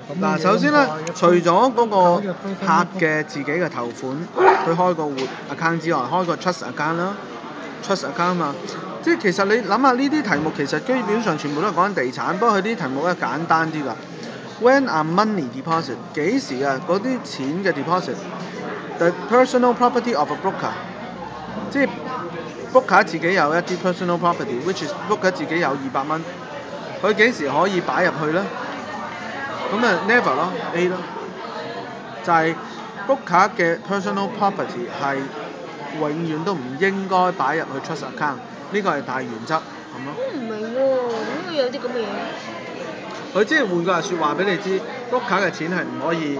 嗱，首先咧，除咗嗰個客嘅自己嘅頭款，去開個活 account 之外，開個 trust account 啦，trust account 嘛，即係其實你諗下呢啲題目其實基本上全部都係講緊地產，不過佢啲題目咧簡單啲㗎。When are money deposit？ 幾時啊？嗰啲錢嘅 deposit？The personal property of a broker， 即係 broker 自己有一啲 personal property，which is broker 自己有200蚊，佢幾時可以擺入去咧？咁啊 never 咯 A 咯，就係 broker 嘅 personal property 係永遠都唔應該擺入去 trust account， 呢個係大原則咁咯。 我唔明喎，點解有啲咁嘅嘢？ 佢即係換句話説話俾你知 ，broker 嘅錢係唔可以。